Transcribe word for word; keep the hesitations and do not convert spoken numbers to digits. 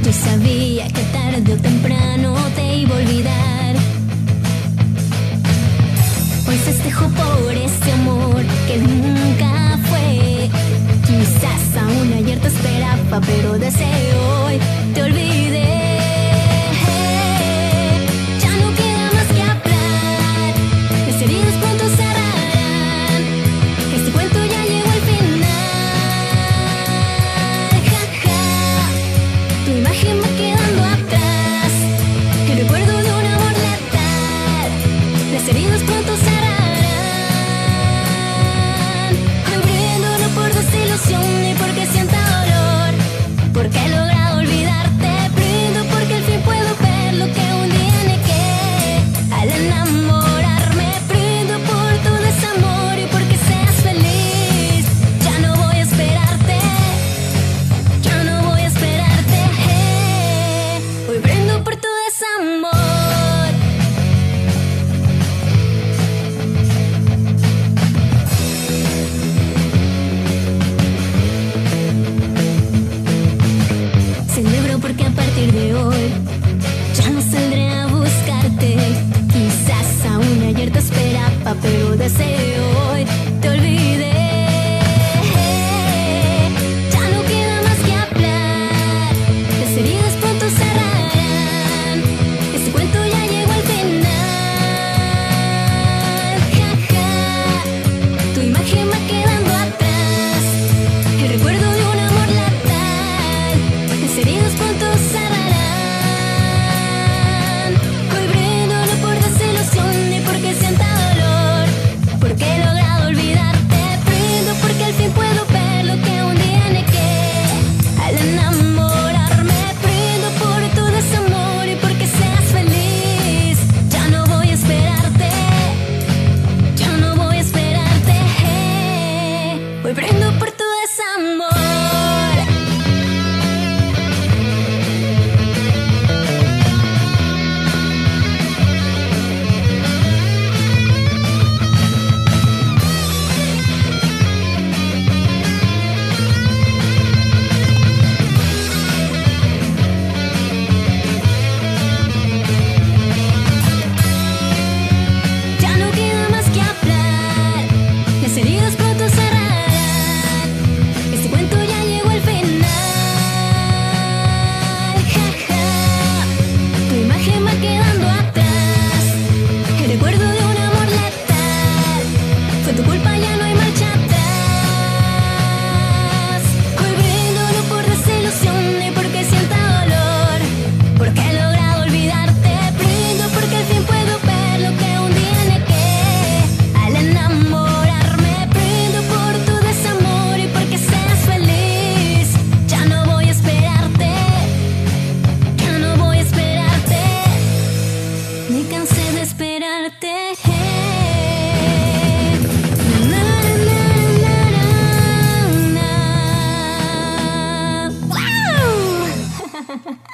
Yo sabía que tarde o temprano te iba a olvidar. Hoy festejo por este amor que nunca fue. Quizás aún ayer te esperaba, pero deseo hoy te olvidé. Ya no queda más que hablar, las heridas pronto cerrarán. Este cuento ya llegó al final. Ja, ja. Tu imagen va quedando atrás, el recuerdo de un amor letal. Las heridas pronto cerrarán. Hoy brindo no por desilusión ni porque sienta dolor, porque he logrado olvidarte. Brindo porque al fin puedo ver lo que un día negué. Al enamorarme brindo por tu desamor y porque seas feliz. Ya no voy a esperarte, ya no voy a esperarte. Hoy brindo por tu desamor. Celebro porque a partir de hoy ya no saldré a buscarte. Quizás aún ayer te esperaba, pero deseo hoy te olvidé. Ya no queda más que hablar, las heridas pronto cerrarán. Este cuento ya llegó al final. Ja, ja. Tu imagen va quedando atrás, el recuerdo de un amor letal. Las heridas pronto cerrarán. Hoy brindo no por desilusión ni porque sienta dolor, porque he logrado olvidarte. Brindo porque al fin puedo ver lo que un día negué. Al enamorarme brindo por tu desamor y porque seas feliz. Ya no voy a esperarte, ya no voy a esperarte. Hoy brindo por tu desamor. Ya no queda más que hablar, las heridas pronto cerrarán. Este cuento ya llegó al final. Ja, ja. Tu imagen va quedando atrás, el recuerdo de un amor letal. Fue tu culpa, ya no hay marcha atrás. Hoy brindo no por desilusión ni porque sienta dolor, porque he logrado olvidarte. Brindo porque al fin puedo ver lo que un día negué. Al enamorarme brindo por tu desamor y porque seas feliz. Ya no voy a esperarte, ya no voy a esperarte. Me cansé de esperarte. Na, na, na, na, na. ¡Wow!